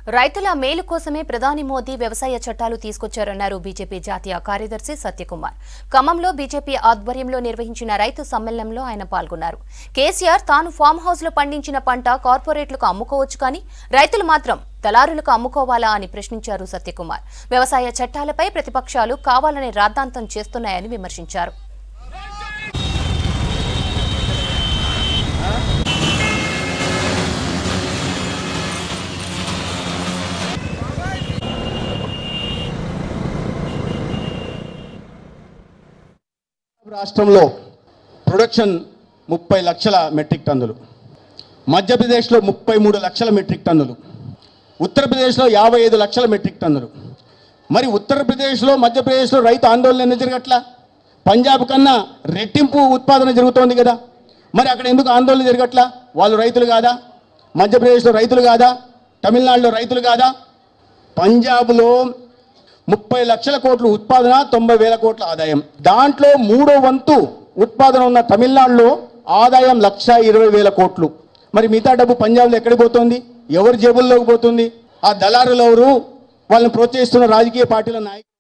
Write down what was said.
రైతుల మేలు కోసమే ప్రధాని మోదీ వ్యవసాయ చట్టాలు తీసుకొచ్చారన్నారు బీజేపీ జాతీయ కార్యదర్శి సత్యకుమార్. ఖమ్మంలో బీజేపీ ఆధ్వర్యంలో నిర్వహించిన రైతు సమ్మేళనంలో ఆయన పాల్గొన్నారు. కేసీఆర్ తాను ఫామ్ హౌస్ లో పండించిన పంట కార్పొరేట్లకు అమ్ముకోవచ్చు, కానీ రైతులు మాత్రం దళారులకు అమ్ముకోవాలా అని ప్రశ్నించారు సత్యకుమార్. వ్యవసాయ చట్టాలపై ప్రతిపక్షాలు కావాలనే రాద్ధాంతం చేస్తున్నాయని విమర్శించారు. రాష్ట్రంలో ప్రొడక్షన్ 30 లక్షల మెట్రిక్ టన్నులు, మధ్యప్రదేశ్లో 33 లక్షల మెట్రిక్ టన్నులు, ఉత్తరప్రదేశ్లో 55 లక్షల మెట్రిక్ టన్నులు. మరి ఉత్తరప్రదేశ్లో మధ్యప్రదేశ్లో రైతు ఆందోళన ఎందుకు జరగట్లా? పంజాబ్ కన్నా రెట్టింపు ఉత్పాదన జరుగుతోంది కదా, మరి అక్కడ ఎందుకు ఆందోళన జరగట్లా? వాళ్ళు రైతులు కాదా? మధ్యప్రదేశ్లో రైతులు కాదా? తమిళనాడులో రైతులు కాదా? పంజాబ్లో 30 లక్షల కోట్ల ఉత్పాదన, 90,000 కోట్ల ఆదాయం. దాంట్లో 3వ వంతు ఉత్పాదన ఉన్న తమిళనాడులో ఆదాయం 1,20,000 కోట్లు. మరి మిగతా డబ్బు పంజాబ్లో ఎక్కడికి పోతుంది? ఎవరి జేబుల్లోకి పోతుంది? ఆ దళారులు ఎవరు? వాళ్ళని ప్రోత్సహిస్తున్న రాజకీయ పార్టీల నాయకులు.